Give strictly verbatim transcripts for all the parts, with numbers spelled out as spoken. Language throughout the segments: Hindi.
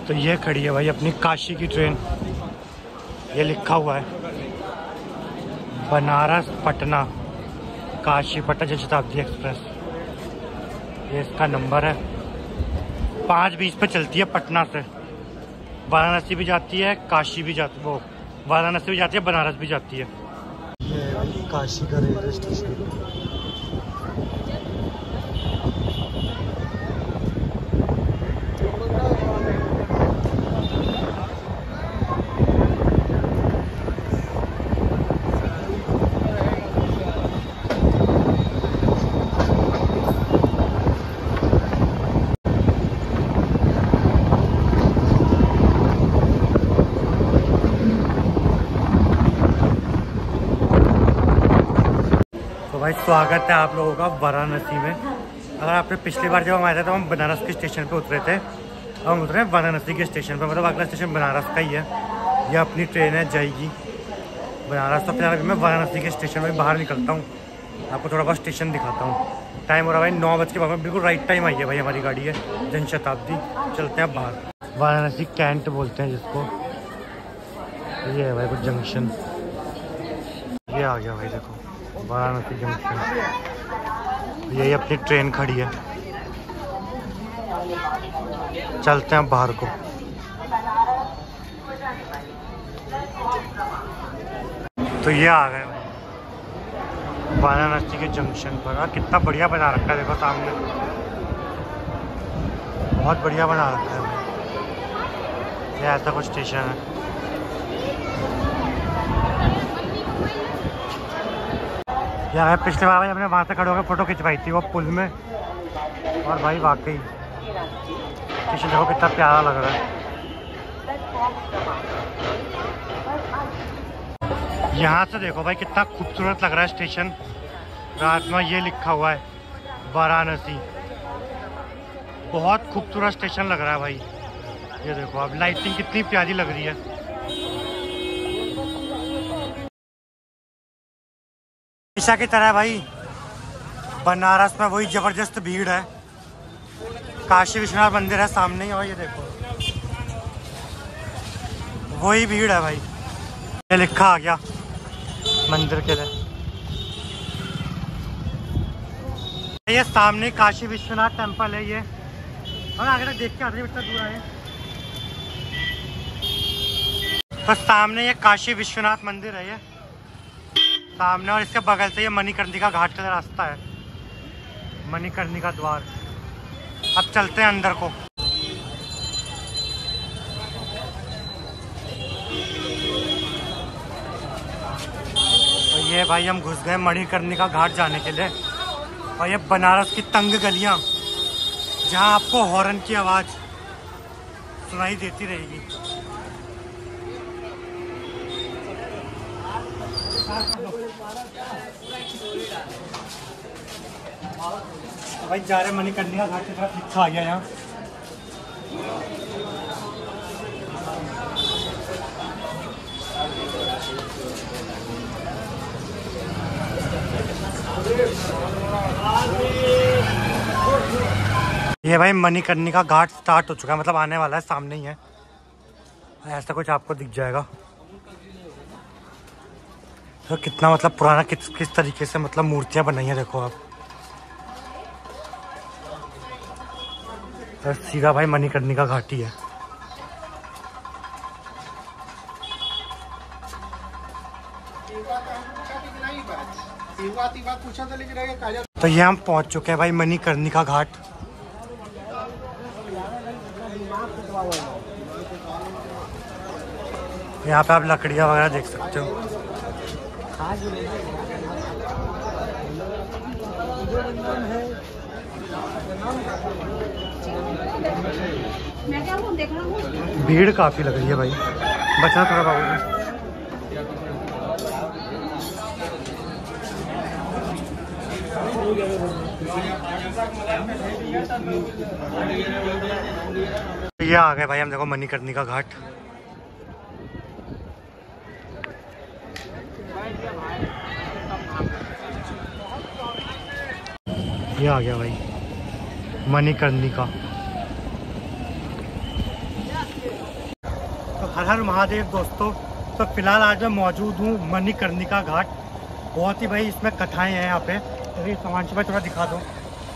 तो ये खड़ी है भाई अपनी काशी की ट्रेन। ये लिखा हुआ है बनारस पटना काशी पटना जन शताब्दी एक्सप्रेस। ये इसका नंबर है। पाँच बीस पे चलती है पटना से। वाराणसी भी जाती है, काशी भी जाती, वो वाराणसी भी जाती है, बनारस भी जाती है। ये भाई काशी का रेलवे स्टेशन। तो भाई स्वागत है आप लोगों का वाराणसी में। अगर आपने पिछली बार जब हम आए थे तो हम बनारस के स्टेशन पे उतरे थे, अब हम उतरे वाराणसी के स्टेशन पे। मतलब अगला स्टेशन बनारस का ही है। यह अपनी ट्रेन है जाएगी बनारस। तो फिलहाल मैं वाराणसी के स्टेशन में बाहर निकलता हूँ, आपको थोड़ा बहुत स्टेशन दिखाता हूँ। टाइम हो रहा है भाई नौ बज के बाद, बिल्कुल राइट टाइम आई है भाई हमारी गाड़ी है जन शताब्दी। चलते हैं बाहर। वाराणसी कैंट बोलते हैं जिसको। ये है भाई कुछ जंक्शन। ये आ गया भाई देखो वाराणसी जंक्शन। यही अपनी ट्रेन खड़ी है। चलते हैं बाहर को। तो ये आ गए भाई वाराणसी के जंक्शन पर। कितना बढ़िया बना रखा है देखो सामने, बहुत बढ़िया बना रखा है भाई। ये ऐसा कुछ स्टेशन है। यार पिछले बार भाई हमने वहाँ से खड़े होकर फ़ोटो खिंचवाई थी वो पुल में, और भाई वाकई स्टेशन देखो कितना प्यारा लग रहा है। यहाँ से देखो भाई कितना खूबसूरत लग रहा है स्टेशन। रात में ये लिखा हुआ है वाराणसी। बहुत खूबसूरत स्टेशन लग रहा है भाई। ये देखो अब लाइटिंग कितनी प्यारी लग रही है। हमेशा की तरह भाई बनारस में वही जबरदस्त भीड़ है। काशी विश्वनाथ मंदिर है सामने ही, और ये देखो वही भीड़ है भाई। ये लिखा आ गया मंदिर के लिए। ये सामने काशी विश्वनाथ टेम्पल है ये, और आगे तक देख के आते इतना दूर आए तो सामने ये काशी विश्वनाथ मंदिर है ये सामने, और इसके बगल से ये मणिकर्णिका घाट का रास्ता है, मणिकर्णिका द्वार। अब चलते हैं अंदर को। तो ये भाई हम घुस गए मणिकर्णिका घाट जाने के लिए। और ये बनारस की तंग गलियां जहां आपको हॉर्न की आवाज़ सुनाई देती रहेगी। भाई जा रहे मणिकर्णिका घाट की तरफ, लिखा आ गया यहाँ। ये भाई मणिकर्णिका घाट स्टार्ट हो चुका है, मतलब आने वाला है, सामने ही है। ऐसा कुछ आपको दिख जाएगा। तो कितना मतलब पुराना किस किस तरीके से मतलब मूर्तियां बनाई हैं देखो आप। तो सीधा भाई मणिकर्णिका घाट ही है। तो ये हम पहुंच चुके हैं भाई मणिकर्णिका घाट। यहाँ पे आप लकड़ियाँ वगैरह देख सकते हो। भीड़ काफी लग रही है भाई, बचना थोड़ा बाबू। ये आ गए भाई हम देखो मणिकर्णिका घाट। ये आ गया भाई मणिकर्णिका। हर हर महादेव दोस्तों। तो फिलहाल आज मैं मौजूद हूँ मणिकर्णिका घाट। बहुत ही भाई इसमें कथाएं हैं यहाँ पे। अरे सामान से भाई थोड़ा दिखा दो।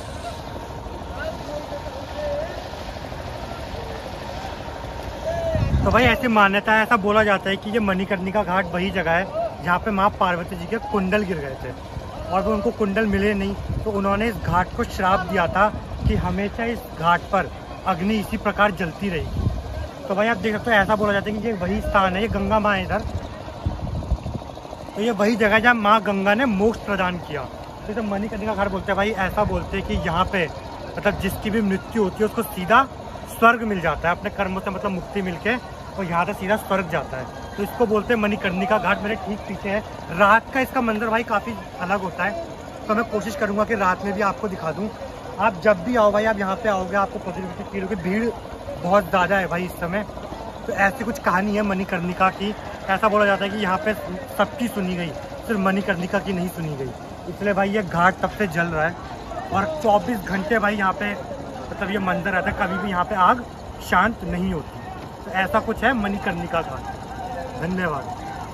तो भाई ऐसी मान्यता है, ऐसा बोला जाता है कि ये मणिकर्णिका घाट वही जगह है जहाँ पे माँ पार्वती जी के कुंडल गिर गए थे और वो उनको कुंडल मिले नहीं, तो उन्होंने इस घाट को श्राप दिया था कि हमेशा इस घाट पर अग्नि इसी प्रकार जलती रहेगी। तो भाई आप देख सकते हो, ऐसा बोला जाता है कि ये वही स्थान है, ये गंगा माँ है इधर। तो ये वही जगह है जहाँ माँ गंगा ने मोक्ष प्रदान किया। तो इसे मणिकर्णिका घाट बोलते हैं। भाई ऐसा बोलते हैं कि यहाँ पे मतलब जिसकी भी मृत्यु होती है उसको सीधा स्वर्ग मिल जाता है, अपने कर्मों से मतलब मुक्ति मिलके, और यहाँ से सीधा स्वर्ग जाता है। तो इसको बोलते हैं मणिकर्णिका घाट। मेरे ठीक पीछे है। रात का इसका मंदिर भाई काफ़ी अलग होता है, तो मैं कोशिश करूँगा कि रात में भी आपको दिखा दूँ। आप जब भी आओ भाई, आप यहाँ पे आओगे आपको पॉजिटिव फील होगी। भीड़ बहुत ज़्यादा है भाई इस समय। तो ऐसी कुछ कहानी है मणिकर्णिका की। ऐसा बोला जाता है कि यहाँ पे सबकी सुनी गई, सिर्फ मणिकर्णिका की नहीं सुनी गई। इसलिए भाई ये घाट तब से जल रहा है और चौबीस घंटे भाई यहाँ पे मतलब ये मंदिर रहता है, कभी भी यहाँ पे आग शांत नहीं होती। तो ऐसा कुछ है मणिकर्णिका घाट। धन्यवाद।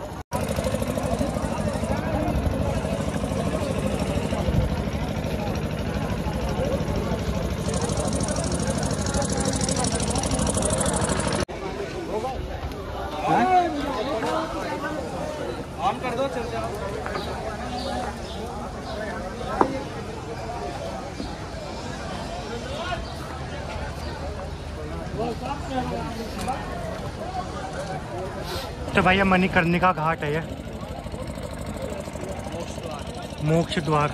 ऑन कर दो, चल जाओ। तो भाई ये मणिकर्णिका घाट है, ये मोक्ष द्वार।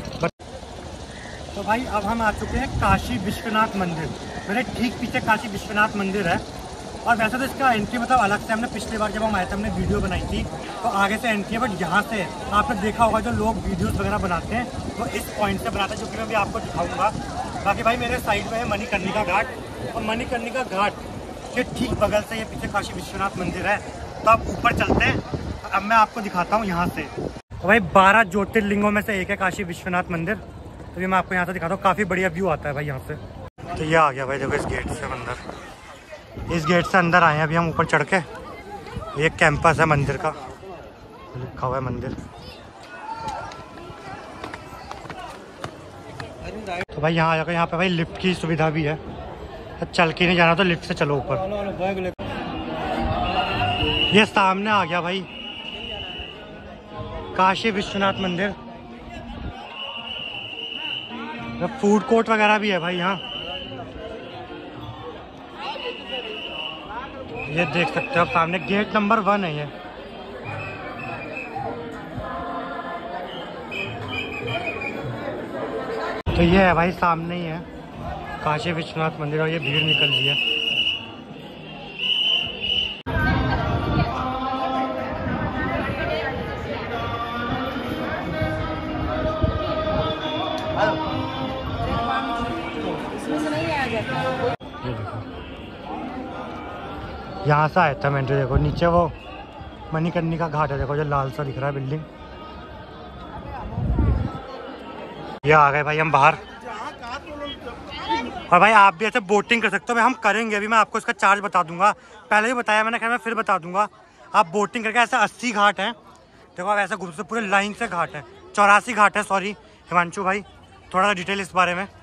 तो भाई अब हम आ चुके हैं काशी विश्वनाथ मंदिर। मेरे ठीक पीछे काशी विश्वनाथ मंदिर है। और वैसे तो इसका एंट्री मतलब अलग से, हमने पिछली बार जब हम आए थे हमने वीडियो बनाई थी तो आगे से एंट्री है, बट यहाँ से आपने देखा होगा जो लोग वीडियोस वगैरह बनाते हैं वो इस पॉइंट से बनाते हैं, जो कि मैं भी आपको दिखाऊंगा। बाकी भाई मेरे साइड में है मणिकर्णिका घाट, और मणिकर्णिका घाट के ठीक बगल से ये पीछे काशी विश्वनाथ मंदिर है। तो आप ऊपर चलते हैं, अब मैं आपको दिखाता हूँ यहाँ से। तो भाई बारह ज्योतिर्लिंगों में से एक है काशी विश्वनाथ मंदिर। तो ये मैं आपको यहाँ से दिखाता हूँ, काफ़ी बढ़िया व्यू आता है भाई यहाँ से। तो ये आ गया भाई देखो इस गेट से अंदर। इस गेट से अंदर आए हैं अभी हम ऊपर चढ़ के। ये कैंपस है मंदिर का, लिखा हुआ है मंदिर। तो भाई यहाँ आकर यहाँ पे भाई लिफ्ट की सुविधा भी है, तो चल के नहीं जाना तो लिफ्ट से चलो ऊपर। ये सामने आ गया भाई काशी विश्वनाथ मंदिर। फूड कोर्ट वगैरह भी है भाई यहाँ, ये देख सकते हो आप सामने। गेट नंबर वन है ये। तो ये है भाई सामने ही है काशी विश्वनाथ मंदिर, और ये भीड़ निकल रही है। ये देखो यहाँ से आया था मैं। देखो नीचे वो मणिकर्णिका घाट है, देखो जो लाल सा दिख रहा है बिल्डिंग। ये आ गए भाई हम बाहर। और भाई आप भी ऐसे बोटिंग कर सकते हो। भाई हम करेंगे अभी, मैं आपको इसका चार्ज बता दूंगा। पहले भी बताया मैंने, खैर मैं फिर बता दूंगा। आप बोटिंग करके ऐसे अस्सी घाट हैं, देखो आप ऐसे घूम सकते, पूरे लाइन से घाट है। चौरासी घाट है, सॉरी हिमांशु भाई थोड़ा सा डिटेल इस बारे में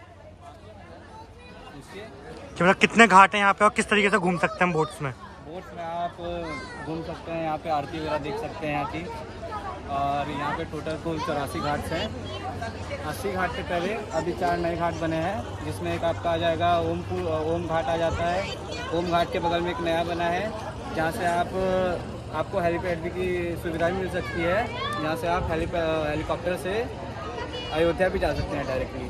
कि मतलब कितने घाट हैं यहाँ पे और किस तरीके से घूम सकते हैं हम बोट्स में। बोट्स में आप घूम सकते हैं, यहाँ पे आरती वगैरह देख सकते हैं यहाँ की। और यहाँ पे टोटल कुल चौरासी घाट हैं। अस्सी घाट से पहले अभी चार नए घाट बने हैं, जिसमें एक आपका आ जाएगा ओम ओम घाट आ जाता है। ओम घाट के बगल में एक नया बना है, जहाँ से आप आपको हेलीपैड की सुविधा भी मिल सकती है, जहाँ से आप हेली हेलीकॉप्टर से अयोध्या भी जा सकते हैं डायरेक्टली।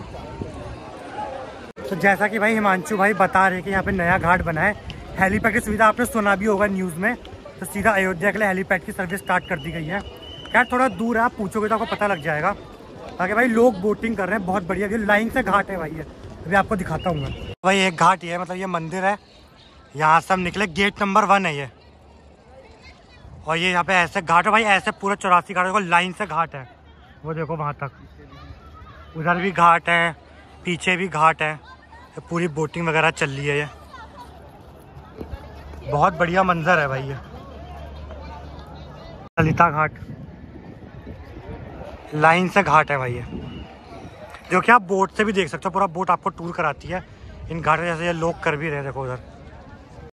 तो जैसा कि भाई हिमांशु भाई बता रहे कि यहाँ पे नया घाट बना है, हेलीपैड की सुविधा आपने सुना भी होगा न्यूज़ में। तो सीधा अयोध्या के लिए हेलीपैड की सर्विस स्टार्ट कर दी गई है। खैर थोड़ा दूर है, आप पूछोगे तो आपको पता लग जाएगा। बाकी भाई लोग बोटिंग कर रहे हैं, बहुत बढ़िया। ये लाइन से घाट है भाई, ये अभी आपको दिखाता हूँ मैं। भाई एक घाट ये है, मतलब ये मंदिर है, यहाँ से हम निकले, गेट नंबर वन है ये। और ये यहाँ पे ऐसे घाट है भाई, ऐसे पूरा चौरासी घाट है, लाइन से घाट है। वो देखो वहाँ तक, उधर भी घाट है, पीछे भी घाट है। पूरी बोटिंग वगैरह चल रही है ये। बहुत बढ़िया मंजर है भाई ये। ललिता घाट, लाइन से घाट है भाई ये, जो कि आप बोट से भी देख सकते हो। पूरा बोट आपको टूर कराती है इन घाट में, जैसे ये लोग कर भी रहे हैं। देखो उधर